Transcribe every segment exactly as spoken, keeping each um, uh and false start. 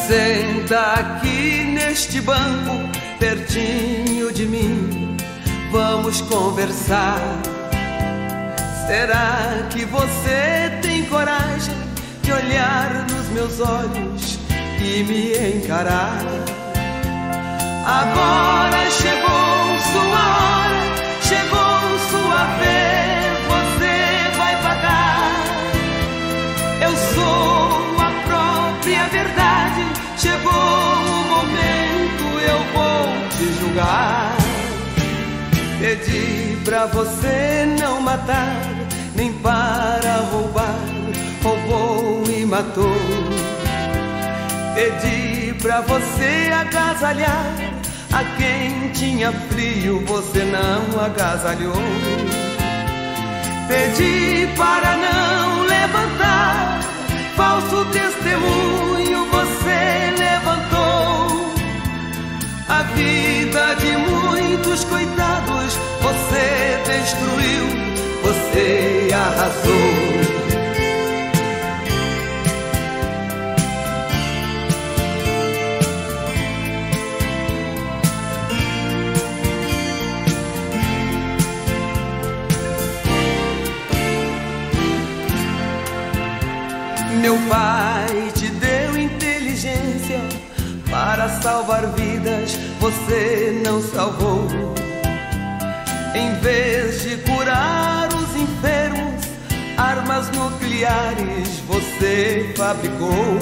Senta aqui neste banco, pertinho de mim, vamos conversar. Será que você tem coragem de olhar nos meus olhos e me encarar? Agora chegou sua hora, chegou sua vez, você vai pagar. Eu sou a própria verdade, chegou o momento, eu vou te julgar. Pedi pra você não matar, nem para roubar, roubou e matou. Pedi pra você agasalhar a quem tinha frio, você não agasalhou. Pedi para não levantar falso testemunho, você levantou. A vida de muitos coitados você destruiu, você arrasou. Meu pai te deu inteligência para salvar vidas, você não salvou. Em vez de curar os enfermos, armas nucleares você fabricou.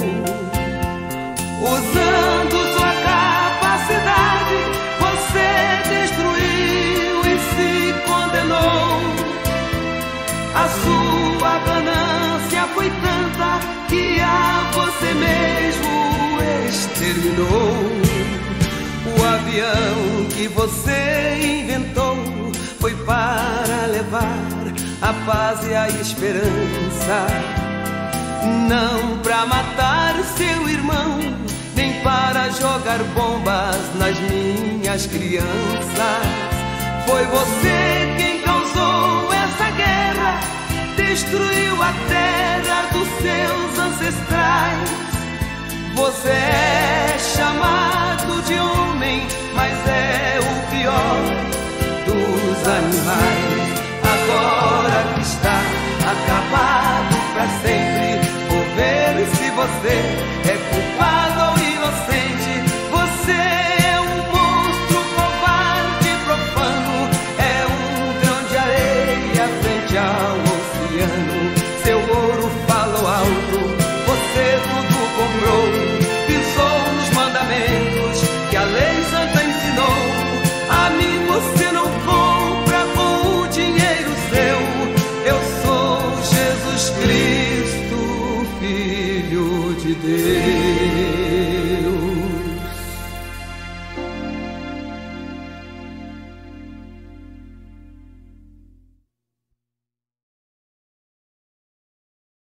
Usando sua capacidade, você destruiu e se condenou. A sua ganância foi tanta que a você mesmo exterminou. O avião que você inventou foi para levar a paz e a esperança, não para matar seu irmão, nem para jogar bombas nas minhas crianças. Foi você quem causou essa guerra, destruiu a terra dos seus ancestrais. Você é chamado de homem, mas é o pior dos animais. Agora que está acabado pra sempre, vou ver se você é